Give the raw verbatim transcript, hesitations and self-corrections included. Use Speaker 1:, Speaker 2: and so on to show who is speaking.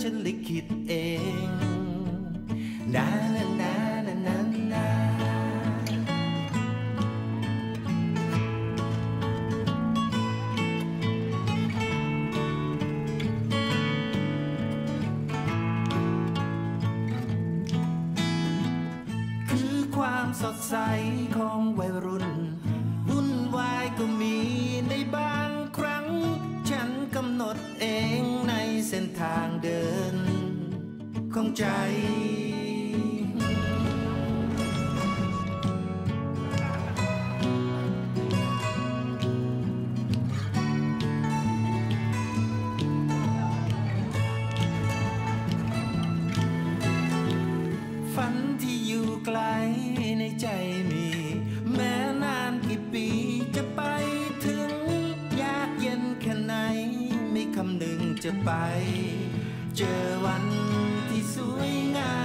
Speaker 1: ฉันลิขิตเองนานานานานานาคือความสดใสของวัยรุ่นวุ่นวายก็มีในบางครั้งฉันกำหนดเองในเส้นทางเดินของใจฝันที่อยู่ไกลในใจมีแม้นานกี่ปีจะไปถึงยากเย็นแค่ไหนไม่คำนึงจะไปเจอวันที่สวยงาม